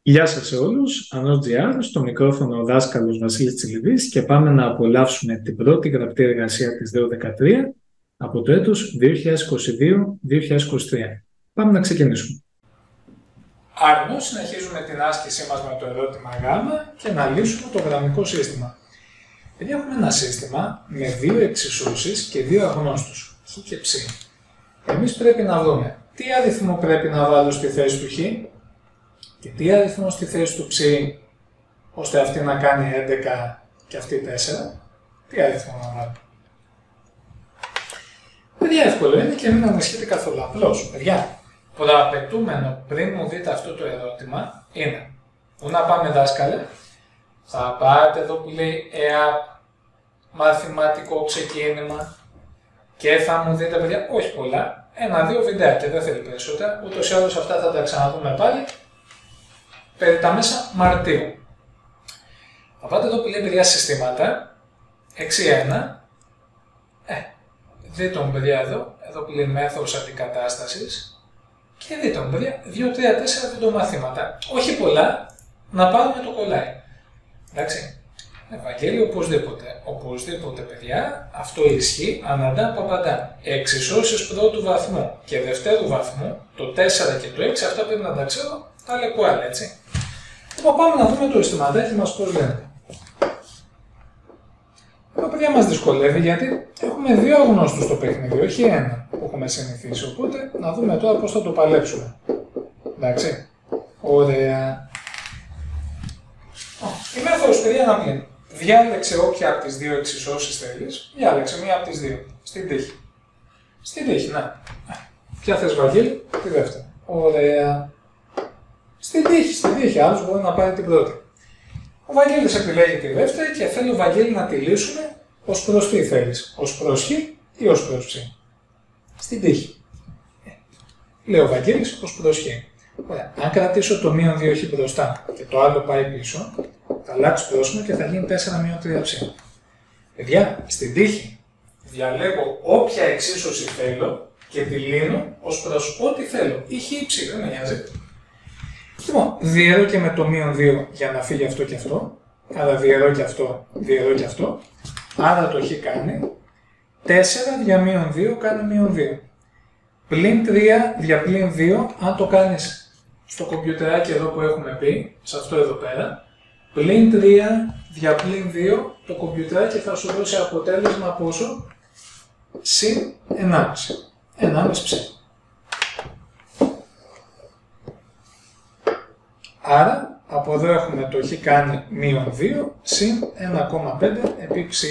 Γεια σας σε όλους, Ανώ.gr, στο μικρόφωνο ο δάσκαλος Βασίλης Τσιλιβής και πάμε να απολαύσουμε την πρώτη γραπτή εργασία της ΔΕΟ13 από το έτος 2022-2023. Πάμε να ξεκινήσουμε. Άρνο, συνεχίζουμε την άσκησή μας με το ερώτημα Γ και να λύσουμε το γραμμικό σύστημα. Επειδή έχουμε ένα σύστημα με δύο εξισώσεις και δύο αγνώστους, χ και ψ. Εμείς πρέπει να δούμε τι αριθμό πρέπει να βάλω στη θέση του χ και τι αριθμό στη θέση του ψ, ώστε αυτή να κάνει 11 και αυτή 4, τι αριθμό να βάλω. Παιδιά, εύκολο είναι και μην ανησυχείτε καθόλου. Απλώς, παιδιά, προαπαιτούμενο πριν μου δείτε αυτό το ερώτημα είναι πού να πάμε δάσκαλε, θα πάτε εδώ που λέει ΕΑΠ, μαθηματικό ξεκίνημα και θα μου δείτε, παιδιά, όχι πολλά, ένα-δύο βιντεάκια, δεν θέλει περισσότερα, ούτως ή άλλως αυτά θα τα ξαναδούμε πάλι περί τα μέσα Μαρτίου. Θα πάτε εδώ που λέει, παιδιά, συστήματα, 6-1, δείτε μου, παιδιά, εδώ που λέει μέθοδος αντικατάστασης και δείτε μου, παιδιά, 2-3-4 βιντεομαθήματα. Όχι πολλά, να πάρουμε το κολλάει. Εντάξει. Ευαγγέλιο οπωσδήποτε, παιδιά, αυτό ισχύει αναντά παπαντά. Εξισώσεις πρώτου βαθμού και δευτέρου βαθμού, το 4 και το 6, αυτά πρέπει να τα ξέρω, τα λεκουάλ, έτσι. Λοιπόν, πάμε να δούμε το αισθηματάκι μας πώς λένε. Εδώ, παιδιά, μας δυσκολεύει γιατί έχουμε δύο αγνώστους στο παιχνίδι, όχι ένα που έχουμε συνηθίσει. Οπότε, να δούμε τώρα πώς θα το παλέψουμε. Εντάξει. Ωραία. Η μέθοδος, παιδιά, να μην. Διάλεξε όποια από τις δύο εξισώσεις θέλεις. Διάλεξε μία από τις δύο. Στην τύχη. Στην τύχη, να. Ποια θες, Βαγγέλη? Τη δεύτερη. Ωραία. Στην τύχη. Άλλος μπορεί να πάρει την πρώτη. Ο Βαγγέλης επιλέγει τη δεύτερη και θέλει ο Βαγγέλη να τη λύσουμε ως προς τι θέλεις. Ως προς χ ή ως προς ψ. Στην τύχη. Λέει ο Βαγγέλης ως προς χ. Ωραία. Αν κρατήσω το μείον 2χ μπροστά και το άλλο πάει πίσω, θα αλλάξει πρόσημο και θα γίνει 4 μείον 3ψ. Παιδιά, στην τύχη διαλέγω όποια εξίσωση θέλω και τη λύνω ως προς ό,τι θέλω. Ή χ ή ψ, δεν με νοιάζει. Λοιπόν, διαιρώ και με το μείον 2 για να φύγει αυτό και αυτό. Άρα διαιρώ και αυτό. Άρα το χ κάνει 4 δια μείον 2 κάνει μείον 2. Πλην 3 δια πλην 2, αν το κάνεις στο κομπιουτεράκι εδώ που έχουμε πει, σε αυτό εδώ πέρα, πλην 3 δια πλην 2, το κομπιουτεράκι θα σου δώσει αποτέλεσμα πόσο? Συν 1,5. 1,5 ψ. Άρα, από εδώ έχουμε το χ κάνει μείον 2 συν 1,5 επί ψ.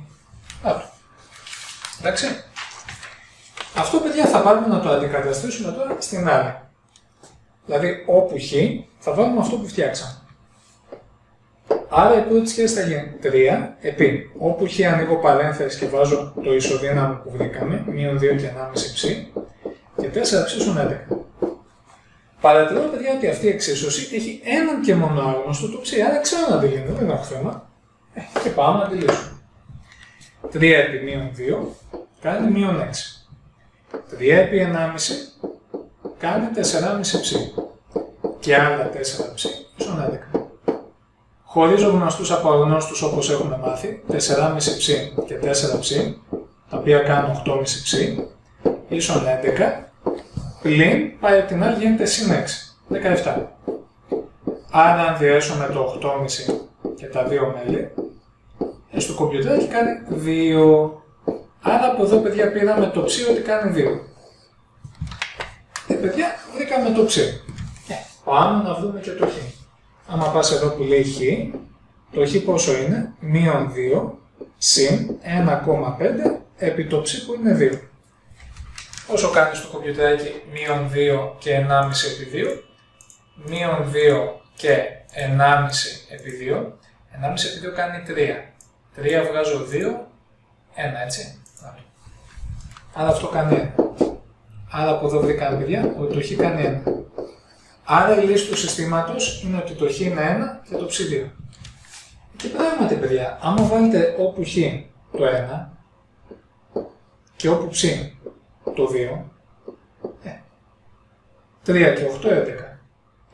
Εντάξει. Αυτό, παιδιά, θα πάρουμε να το αντικαταστήσουμε τώρα στην άλλη. Δηλαδή, όπου χ, θα βάλουμε αυτό που φτιάξαμε. Άρα, η πρώτη σχέση θα γίνει 3 επί, όπου χ ανοίγω παρένθεση και βάζω το ισοδύναμο που βρήκαμε, μείον 2 και 1,5 ψ, και 4 ψ στον 11. Παρατηρώ, παιδιά, ότι αυτή η εξίσωση έχει έναν και μόνο άγνωστο το ψ, άρα ξέρω να τη λύνω, δεν έχω θέμα. Και πάμε να τη λύσουμε. 3 επί μείον 2 κάνει μείον 6. 3 επί 1,5 κάνει 4,5 ψ και άλλα 4 ψ ίσον 11. Χωρίζω γνωστούς από αγνώστους όπως έχουμε μάθει, 4,5 ψ και 4 ψ, τα οποία κάνουν 8,5 ψ, ίσον 11, πλην πάει από την άλλη γίνεται συν 6, 17. Άρα αν διαιρέσουμε το 8,5 και τα δύο μέλη, στο κομπιουτεράκι κάνει 2. Άρα από εδώ, παιδιά, πήραμε το ψ ότι κάνει 2. Παιδιά, βρήκαμε το ψ. Πάμε να βρούμε και το χ. Άμα πας εδώ που λέει χ, το χ πόσο είναι? Μείον 2 συν 1,5 επί το ψ που είναι 2. Όσο κάνει στο κομπιουτεράκι μείον 2 και 1,5 επί 2, μείον 2 και 1,5 επί 2, 1,5 επί 2 κάνει 3. 3 βγάζω 2, 1, έτσι. Άρα αυτό κάνει 1. Άρα από εδώ βρήκαμε, παιδιά, ότι το χ κάνει 1. Άρα η λύση του συστήματος είναι ότι το χ είναι 1 και το ψ 2. Και πράγματι, παιδιά, άμα βάλετε όπου χ το 1 και όπου ψ το 2, 3 και 8, 11.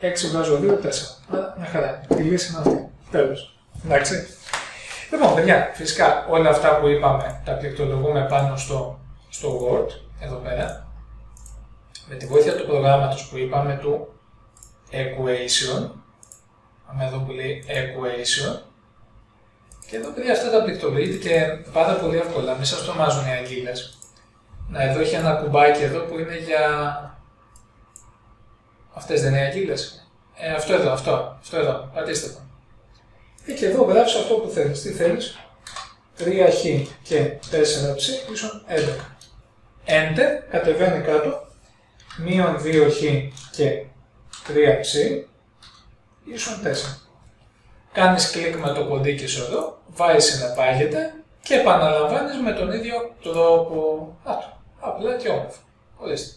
6 βγάζω 2, 4. Άρα μια χαρά. Η λύση είναι αυτή. Τέλος. Εντάξει. Λοιπόν, παιδιά, φυσικά όλα αυτά που είπαμε τα πληκτρολογούμε πάνω στο Word, εδώ πέρα. Με τη βοήθεια του προγράμματος που είπαμε του Equation. Πάμε εδώ που λέει Equation. Και εδώ, παιδιά, αυτά τα πληκτρολογείτε και πάρα πολύ εύκολα. Μην σας τρομάζουν οι αγγείλες. Να, εδώ έχει ένα κουμπάκι εδώ που είναι για... Αυτές δεν είναι οι αγγείλες. Αυτό εδώ, πατήστε το. Και εδώ γράψεις αυτό που θέλεις. Τι θέλεις? 3χ και 4ψ ίσον 11. Enter, κατεβαίνει κάτω. Μείον 2χ και 3ψ ίσον 4. Κάνεις κλικ με το ποντίκι σου εδώ, βάζεις συνεπάγεται και επαναλαμβάνεις με τον ίδιο τρόπο. Απλά και όμορφα. Ορίστε.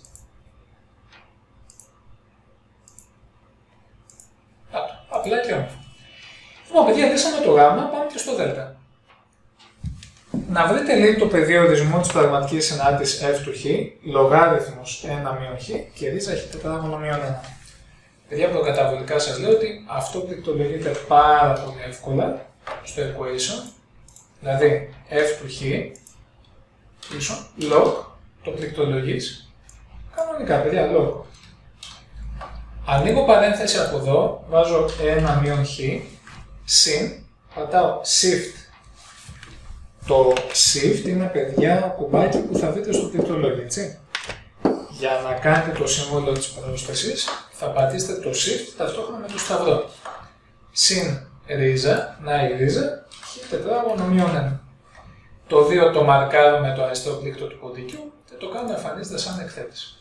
Απλά και όμορφα. Λοιπόν, παιδιά, λύσαμε το γάμμα, πάμε και στο δέλτα. Να βρείτε λίγο το πεδίο ορισμού της πραγματικής συνάρτησης f του χ, λογάριθμος 1 μείον χ και ρίζα χ τετράγωνο μείον 1. Παιδιά, προκαταβολικά σας λέω ότι αυτό πληκτρολογείται πάρα πολύ εύκολα στο equation, δηλαδή f του χ ίσον log, το πληκτρολογείς κανονικά, παιδιά, log. Ανοίγω παρένθεση από εδώ, βάζω 1 μείον χ, συν, πατάω shift. Το shift είναι, παιδιά, κουμπάκι που θα δείτε στο πληκτρολόγιο, έτσι. Για να κάνετε το σύμβολο της πρόσθεσης, θα πατήσετε το shift ταυτόχρονα με το σταυρό. Συν ρίζα, να η ρίζα, χ τετράγωνο μείον 1. Το 2 το μαρκάρω με το αριστερό πλήκτρο του ποντίκιου και το κάνω να εμφανίζεται σαν εκθέτηση.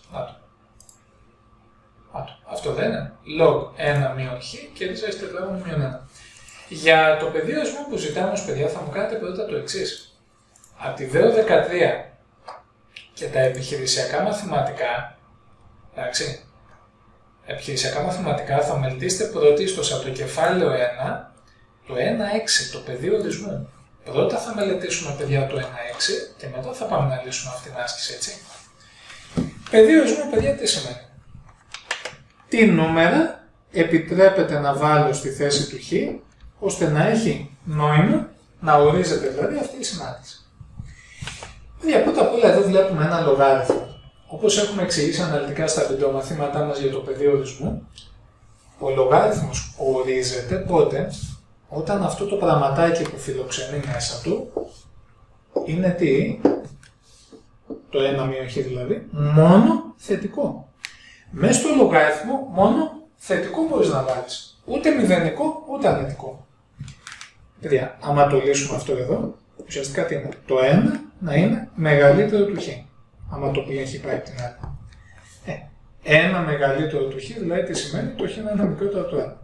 Αυτό δεν είναι. Log 1 μείον χ και ρίζα έχει τετράγωνο μείον 1. Για το πεδίο ορισμού που ζητάμε ως παιδιά θα μου κάνετε πρώτα το εξής. Από τη ΔΕΟ 13 και τα επιχειρησιακά μαθηματικά, εντάξει, επιχειρησιακά μαθηματικά θα μελετήσετε πρωτίστως από το κεφάλαιο 1, το 1.6, το πεδίο ορισμού. Πρώτα θα μελετήσουμε, παιδιά, το 1.6 και μετά θα πάμε να λύσουμε αυτή την άσκηση, έτσι. Πεδίο ορισμού, παιδιά, τι σημαίνει? Τι νούμερα επιτρέπεται να βάλω στη θέση του χ, ώστε να έχει νόημα, να ορίζεται δηλαδή αυτή η συνάρτηση. Δηλαδή, πρώτα απ' όλα εδώ βλέπουμε ένα λογάριθμο. Όπως έχουμε εξηγήσει αναλυτικά στα βιντεομαθήματά μας για το πεδίο ορισμού, ο λογάριθμος ορίζεται πότε? Όταν αυτό το πραγματάκι που φιλοξενεί μέσα του είναι τι? Το 1 μείον χ δηλαδή, μόνο θετικό. Μέσα στο λογάριθμο μόνο θετικό μπορείς να βάλεις. Ούτε μηδενικό, ούτε αρνητικό. Παιδιά, άμα το λύσουμε αυτό εδώ, ουσιαστικά τι είναι? Το 1 να είναι μεγαλύτερο του χ. Άμα το πλήν χ πάει από την άλλη. Ένα μεγαλύτερο του χ, δηλαδή τι σημαίνει? Το χ να είναι μικρότερο από το 1.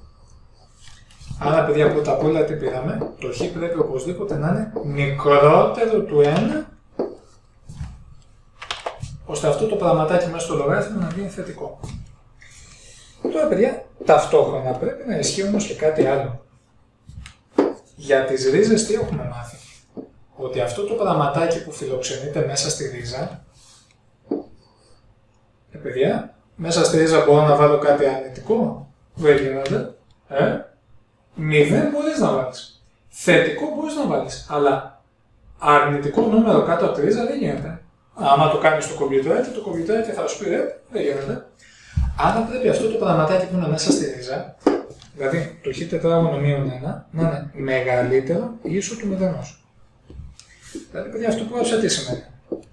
Άρα, παιδιά, πρώτα απ' όλα τι πήραμε? Το χ πρέπει οπωσδήποτε να είναι μικρότερο του 1, ώστε αυτό το πραγματάκι μέσα στο λογάριθμο να γίνει θετικό. Τώρα, παιδιά, ταυτόχρονα πρέπει να ισχύει όμως και κάτι άλλο. Για τις ρίζες τι έχουμε μάθει? Ότι αυτό το πραγματάκι που φιλοξενείται μέσα στη ρίζα, παιδιά, μέσα στη ρίζα μπορώ να βάλω κάτι αρνητικό? Δεν γίνεται. 0 μπορείς να βάλεις. Θετικό μπορείς να βάλεις. Αλλά αρνητικό νούμερο κάτω από τη ρίζα δεν γίνεται. Άμα το κάνεις στο κομπιουτεράκι, το κομπιουτεράκι θα σου πει δεν γίνεται. Άρα πρέπει αυτό το πραγματάκι που είναι μέσα στη ρίζα, δηλαδή το χ τετράγωνο μείον 1, να είναι μεγαλύτερο ή ίσο του μηδενός. Δηλαδή, παιδιά, αυτό που έγραψα τι σημαίνει?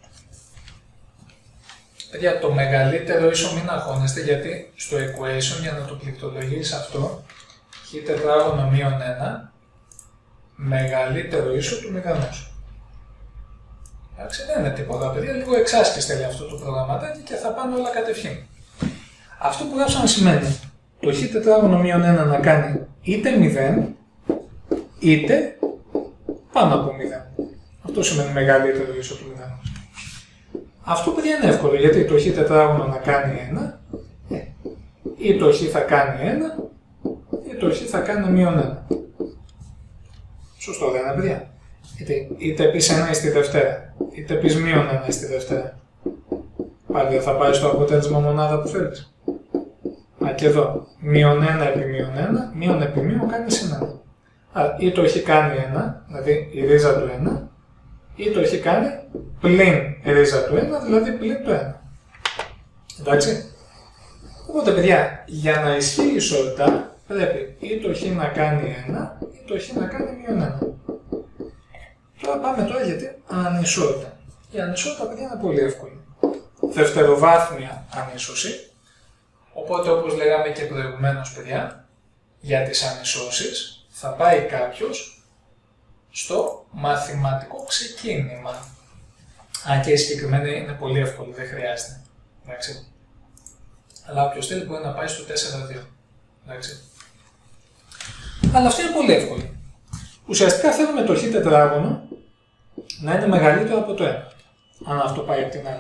Παιδιά, το μεγαλύτερο ίσο μην αγχώνεστε, γιατί στο equation για να το πληκτρολογείς αυτό, χ τετράγωνο μείον 1, μεγαλύτερο ίσο του μηδενός. Εντάξει, δεν είναι τίποτα, παιδιά, λίγο εξάσκηση θέλει αυτό το προγραμματάκι και θα πάνε όλα κατευθείαν. Αυτό που γράψαμε σημαίνει το χ τετράγωνο μείον 1 να κάνει είτε 0, είτε πάνω από 0. Αυτό σημαίνει μεγαλύτερο ίσο του μηδενός. Αυτό, παιδιά, είναι εύκολο, γιατί το χ τετράγωνο να κάνει 1, ή το χ θα κάνει 1, ή το χ θα κάνει μείον 1. Σωστό δεν είναι, παιδιά? Είτε πεις 1 στη Δευτέρα, είτε πεις μείον 1 στη Δευτέρα. Πάλι δεν θα πάρεις το αποτέλεσμα μονάδα που θέλεις. Και εδώ, μείον 1 επί μείον 1, μείον επί μείον κάνει συν 1. Άρα, ή το έχει κάνει 1, δηλαδή η ρίζα του 1, ή το έχει κάνει πλην η ρίζα του 1, δηλαδή πλην το 1. Εντάξει. Οπότε, παιδιά, για να ισχύει η ισότητα, πρέπει ή το χ να κάνει 1, ή το χ να κάνει μείον 1. Τώρα πάμε τώρα γιατί ανισότητα. Η ανισότητα, παιδιά, είναι πολύ εύκολη. Δευτεροβάθμια ανίσωση. Οπότε, όπως λέγαμε και προηγουμένως, παιδιά, για τις ανισώσεις θα πάει κάποιος στο μαθηματικό ξεκίνημα. Αν και η συγκεκριμένη είναι πολύ εύκολη, δεν χρειάζεται. Εντάξει. Αλλά όποιος θέλει μπορεί να πάει στο 4-2. Εντάξει. Αλλά αυτή είναι πολύ εύκολη. Ουσιαστικά θέλουμε το χ τετράγωνο να είναι μεγαλύτερο από το 1. Αν αυτό πάει από την άλλη.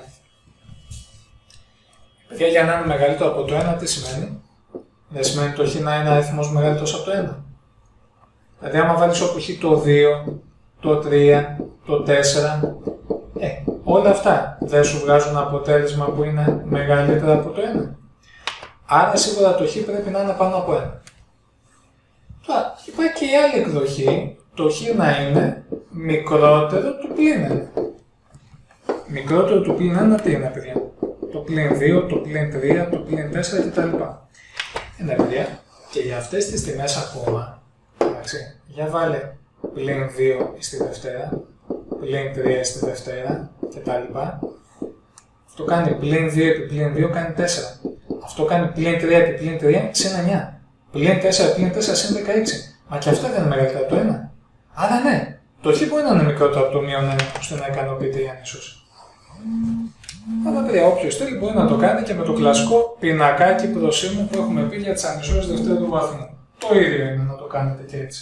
Παιδιά, για να είναι μεγαλύτερο από το 1, τι σημαίνει? Δεν σημαίνει το χ να είναι αριθμός μεγαλύτερος από το 1. Δηλαδή, άμα βάλεις όπου χ το 2, το 3, το 4, όλα αυτά δεν σου βγάζουν αποτέλεσμα που είναι μεγαλύτερο από το 1. Άρα, σίγουρα το χ πρέπει να είναι πάνω από 1. Τώρα, υπάρχει και η άλλη εκδοχή, το χ να είναι μικρότερο του πλην 1. Μικρότερο του πλην 1 τι είναι, παιδιά? Το πλην 2, το πλην 3, το πλην 4 κτλ. Ναι, παιδιά, και για αυτές τις τιμές ακόμα, εντάξει, για βάλε πλην 2 στη Δευτέρα, πλην 3 στη Δευτέρα κτλ. Αυτό κάνει πλην 2 επί πλην 2 κάνει 4. Αυτό κάνει πλην 3 επί πλην 3 συν 9. Πλην 4 πλην 4 συν 16. Μα και αυτό δεν είναι μεγαλύτερο από το 1. Άρα ναι, το χ μπορεί να είναι μικρότερο από το μείον 1 ώστε να ικανοποιείται η ανίσωση. Αλλά παιδιά, όποιος θέλει μπορεί να το κάνει και με το κλασικό πινακάκι προσήμου που έχουμε πει για τις ανισώσεις δευτέρου βαθμού. Το ίδιο είναι να το κάνετε και έτσι.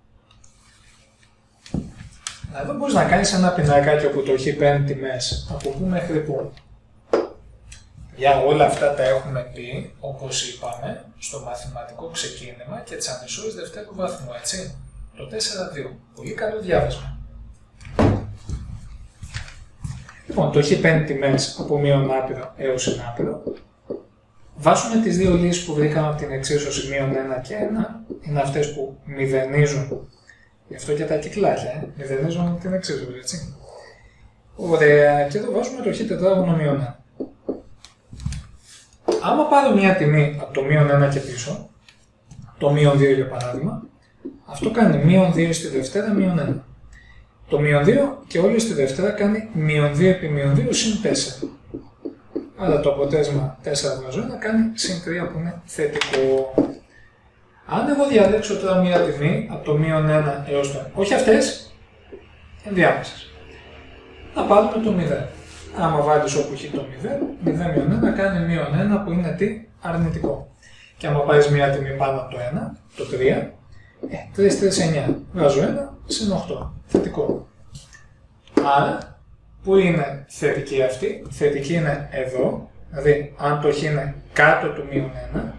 Εδώ μπορείς να κάνεις ένα πινακάκι όπου το χ παίρνει τιμές από πού μέχρι πού. Για όλα αυτά τα έχουμε πει, όπως είπαμε, στο μαθηματικό ξεκίνημα και τις ανισώσεις δευτέρου βαθμού, έτσι. Το 4-2. Πολύ καλό διάβασμα. Λοιπόν, το χ παίρνει τιμές από μείον άπειρο έως ενάπειρο. Βάζουμε τις δύο λύσεις που βρήκαμε από την εξίσωση μείον 1 και 1. Είναι αυτές που μηδενίζουν. Γι' αυτό και τα κυκλάκια, μηδενίζουν την εξίσωση, έτσι. Ωραία, και εδώ βάζουμε το χ τετράγωνο μείον 1. Άμα πάρω μια τιμή από το μείον 1 και πίσω, το μείον 2 για παράδειγμα, αυτό κάνει μείον 2 στη Δευτέρα μείον 1. Το μείον 2 και όλη στη Δευτέρα κάνει μείον 2 επί μείον 2 συν 4. Άρα το αποτέλεσμα 4 βγάζω 1 κάνει συν 3 που είναι θετικό. Αν εγώ διαλέξω τώρα μια τιμή από το μείον 1 έως το 1, όχι αυτές, ενδιάμεσες, να πάρουμε το 0. Άμα βάλεις όπου έχει το 0, 0 μείον 1 κάνει μείον 1 που είναι τι? Αρνητικό. Και άμα πάρεις μια τιμή πάνω από το 1, το 3, 3, 3, 9, βγάζω 1, συν 8, θετικό. Άρα, πού είναι θετική αυτή? Θετική είναι εδώ, δηλαδή αν το χ είναι κάτω του μείον 1,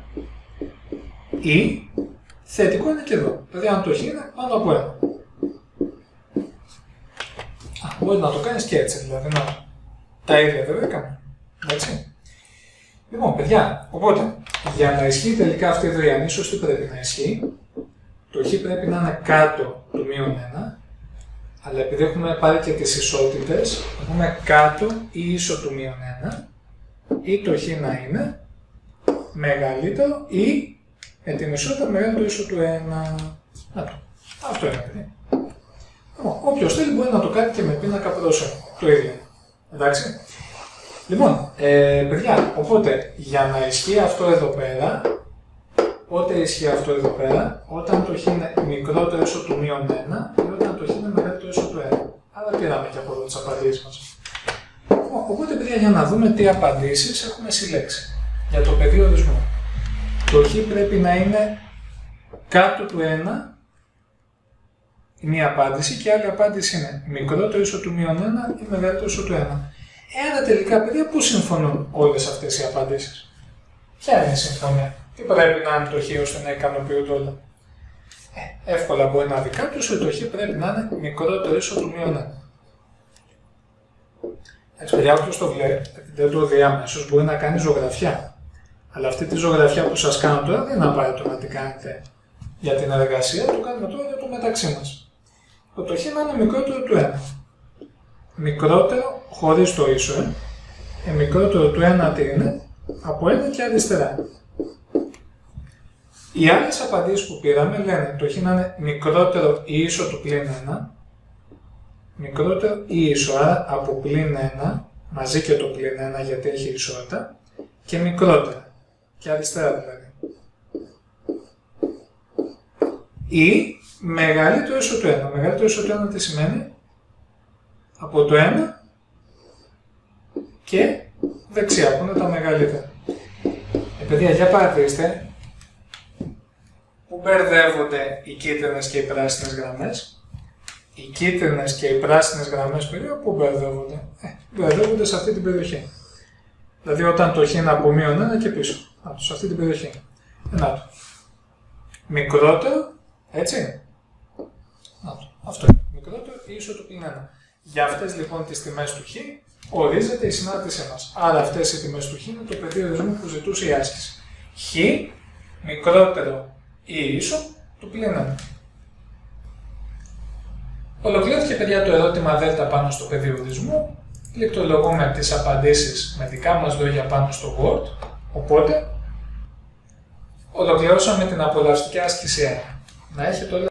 ή θετικό είναι και εδώ, δηλαδή αν το χ είναι πάνω από 1. Μπορείς να το κάνεις και έτσι, δηλαδή να τα ίδια δεν βρήκαμε, έτσι. Λοιπόν, παιδιά, οπότε, για να ισχύει τελικά αυτή εδώ η ανίσωση, τι πρέπει να ισχύει? Το χ πρέπει να είναι κάτω του μείον 1, αλλά επειδή έχουμε πάρει και τις ισότητες, έχουμε κάτω ή ίσο του μείον 1, ή το χ να είναι μεγαλύτερο ή με την ισότητα μεγαλύτερο ίσο του 1. Αυτό είναι, παιδί. Όποιος θέλει μπορεί να το κάνει και με πίνακα προσώπου. Το ίδιο. Εντάξει. Λοιπόν, παιδιά, οπότε για να ισχύει αυτό εδώ πέρα, πότε ισχύει αυτό εδώ πέρα? Όταν το χ είναι μικρότερο ίσο του μείον 1 ή όταν το χ είναι μεγαλύτερο ίσο του 1. Άρα πήραμε και από εδώ τις απαντήσεις μας. Οπότε, παιδιά, για να δούμε τι απαντήσεις έχουμε συλλέξει για το πεδίο ορισμού. Το χ πρέπει να είναι κάτω του 1, η μία απάντηση, και η άλλη απάντηση είναι μικρότερο ίσο του μείον 1 ή μεγαλύτερο ίσο του 1. Άρα τελικά, παιδιά, πού συμφωνούν όλες αυτές οι απαντήσεις? Ποια είναι η συμφωνία? Τι πρέπει να είναι το χ ώστε να ικανοποιούνται όλα? Εύκολα μπορεί να δει κάποιος ότι το χ πρέπει να είναι μικρότερο ίσο του μείον 1. Έτσι, παιδιά, όποιος το βλέπει, δεν το δει αμέσως, μπορεί να κάνει ζωγραφιά. Αλλά αυτή τη ζωγραφιά που σας κάνω τώρα δεν είναι απαραίτητο να την κάνετε για την εργασία, το κάνουμε τώρα για το μεταξύ μας. Το χ να είναι μικρότερο του 1. Μικρότερο χωρίς το ίσο, μικρότερο του 1 τι είναι, από 1 και αριστερά. Οι άλλες απαντήσεις που πήραμε λένε το χ να είναι μικρότερο ή ίσο του πλην 1, μικρότερο ή ίσο, άρα από πλην 1, μαζί και το πλην 1 γιατί έχει ισότητα, και μικρότερα, και αριστερά δηλαδή. Ή μεγαλύτερο ίσο του 1. Μεγαλύτερο ίσο του 1 τι σημαίνει? Από το 1 και δεξιά, που είναι τα μεγαλύτερα. Παιδιά, για παρατηρήστε που μπερδεύονται οι κίτρινες και οι πράσινες γραμμές. Οι κίτρινες και οι πράσινες γραμμές περίοδου που μπερδεύονται? Μπερδεύονται σε αυτή την περιοχή. Δηλαδή όταν το χ είναι από μείον 1 και πίσω. Σε αυτή την περιοχή. Μικρότερο, έτσι. Αυτό είναι. Μικρότερο ή ίσο του πλην 1. Για αυτές λοιπόν τις τιμές του χ ορίζεται η συνάρτησή μας. Άρα αυτές οι τιμές του χ είναι το πεδίο ορισμού που ζητούσε η άσκηση. Χ μικρότερο ή ίσο του πλην 1. Ολοκληρώθηκε, παιδιά, το ερώτημα Δ πάνω στο πεδίο ορισμού. Λεκτρολογούμε τις απαντήσεις με δικά μας λόγια πάνω στο Word. Οπότε, ολοκληρώσαμε την απολαυστική άσκηση 1. Να έχετε όλοι